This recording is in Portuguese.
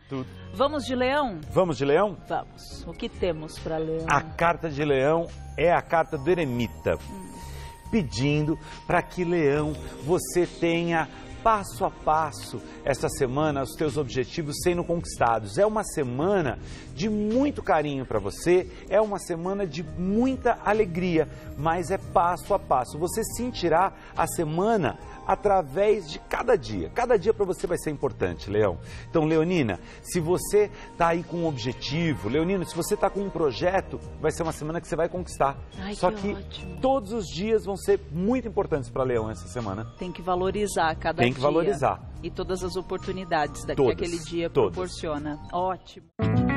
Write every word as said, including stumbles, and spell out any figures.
Tudo. Vamos de Leão? Vamos de Leão? Vamos. O que temos para Leão? A carta de Leão é a carta do eremita, hum. pedindo para que Leão você tenha passo a passo essa semana os teus objetivos sendo conquistados. É uma semana de muito carinho para você, é uma semana de muita alegria, mas é passo a passo. Você sentirá a semana através de cada dia. Cada dia para você vai ser importante, Leão. Então, Leonina, se você está aí com um objetivo, Leonina, se você está com um projeto, vai ser uma semana que você vai conquistar. Ai, Só que que ótimo. Todos os dias vão ser muito importantes para Leão essa semana. Tem que valorizar cada dia. Tem que valorizar. E todas as oportunidades que todas, aquele dia todas. proporciona. Ótimo.